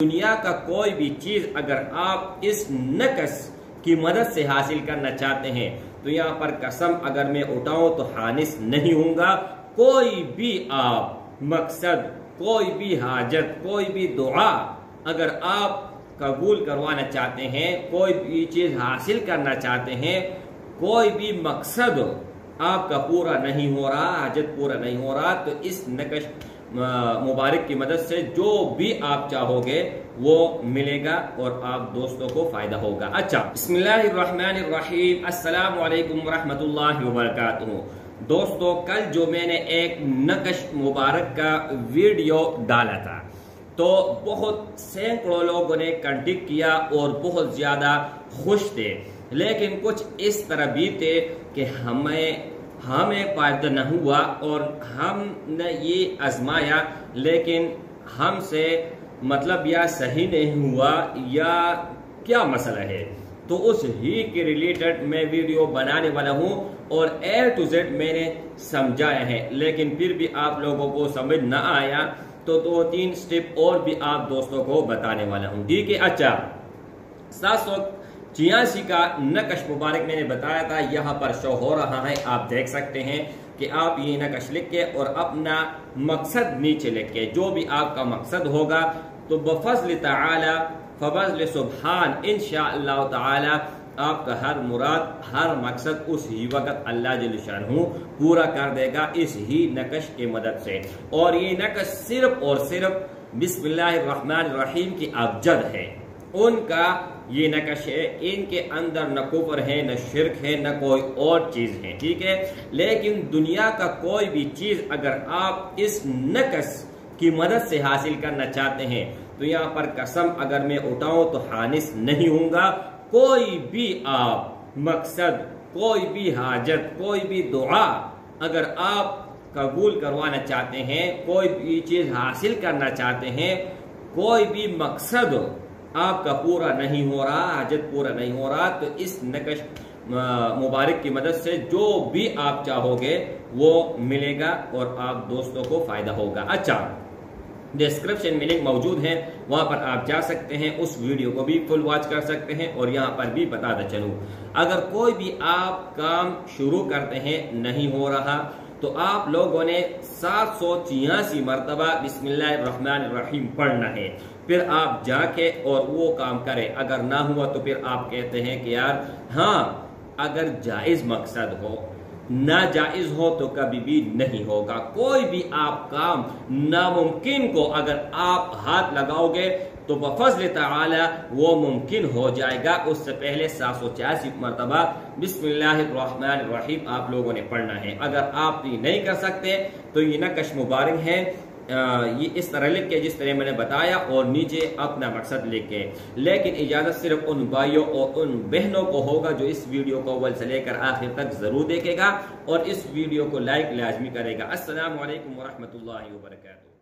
दुनिया का कोई भी चीज अगर आप इस नकश की मदद से हासिल करना चाहते हैं तो यहाँ पर कसम अगर मैं उठाऊं तो हानिस नहीं होऊंगा। कोई भी आप मकसद, कोई भी हाजत, कोई भी दुआ अगर आप कबूल करवाना चाहते हैं, कोई भी चीज हासिल करना चाहते हैं, कोई भी मकसद आपका पूरा नहीं हो रहा, हाजत पूरा नहीं हो रहा, तो इस नकश मुबारक की मदद से जो भी आप चाहोगे वो मिलेगा और आप दोस्तों को फायदा होगा। अच्छा, बिस्मिल्लाहिर्रहमानिर्रहीम, अस्सलाम वालेकुम वरहमतुल्लाहि वबरकातुहू। दोस्तों, कल जो मैंने एक नकश मुबारक का वीडियो डाला था तो बहुत सैकड़ों लोगों ने कांटेक्ट किया और बहुत ज्यादा खुश थे, लेकिन कुछ इस तरह भी थे कि हमें फायदा न हुआ और हमने ये आजमाया लेकिन हमसे मतलब या सही नहीं हुआ या क्या मसला है, तो उस ही के रिलेटेड मैं वीडियो बनाने वाला हूं और A to Z मैंने समझाया है, लेकिन फिर भी आप लोगों को समझ न आया तो 2-3 स्टेप और भी आप दोस्तों को बताने वाला हूं, ठीक है। अच्छा, 786 का नकश मुबारक मैंने बताया था, यहाँ पर शो हो रहा है, आप देख सकते हैं कि आप ये नकश लिख के और अपना मकसद नीचे लिख के, जो भी आपका मकसद होगा तो बफज़ल ताला फबज़ल सुब्हान इंशाअल्लाह ताला आपका हर मुराद, हर मकसद उस ही वक्त अल्लाह जल्ल शानहू पूरा कर देगा इस ही नकश की मदद से। और ये नकश सिर्फ और सिर्फ बिस्मिल्लाहिर्रहमानिर्रहीम की अबजद है, उनका ये नकश है, इनके अंदर न कुफ्र है, न शिर्क है, न कोई और चीज है, ठीक है। लेकिन दुनिया का कोई भी चीज अगर आप इस नकश की मदद से हासिल करना चाहते हैं तो यहाँ पर कसम अगर मैं उठाऊं तो हानिस नहीं होऊंगा। कोई भी आप मकसद, कोई भी हाजत, कोई भी दुआ अगर आप कबूल करवाना चाहते हैं, कोई भी चीज हासिल करना चाहते हैं, कोई भी मकसद आपका पूरा नहीं हो रहा, हाजत पूरा नहीं हो रहा, तो इस नकश मुबारक की मदद से जो भी आप चाहोगे वो मिलेगा और आप दोस्तों को फायदा होगा। अच्छा, डिस्क्रिप्शन में लिंक मौजूद है, वहां पर आप जा सकते हैं, उस वीडियो को भी फुल वॉच कर सकते हैं। और यहाँ पर भी बताता चलूं, अगर कोई भी आप काम शुरू करते हैं नहीं हो रहा तो आप लोगों ने 786 मरतबा बिस्मिल्लाहिर्रहमानिर्रहीम पढ़ना है, फिर आप जाके और वो काम करें। अगर ना हुआ तो फिर आप कहते हैं कि यार हाँ, अगर जायज मकसद हो, ना जायज हो तो कभी भी नहीं होगा। कोई भी आप काम नामुमकिन को अगर आप हाथ लगाओगे तो बफज़ल ताला वो मुमकिन हो जाएगा। उससे पहले 786 मरतबा बिस्मिल्लाहिर्रहमानिर्रहीम आप लोगों ने पढ़ना है। अगर आप ये नहीं कर सकते तो ये नकश मुबारक है, ये इस तरह लिख के जिस तरह मैंने बताया और नीचे अपना मकसद लिख के। लेकिन इजाजत सिर्फ उन भाइयों और उन बहनों को होगा जो इस वीडियो को अव्वल से लेकर आखिर तक जरूर देखेगा और इस वीडियो को लाइक लाजमी करेगा। अस्सलाम वालेकुम वरहमतुल्लाहि वबरकातुहू।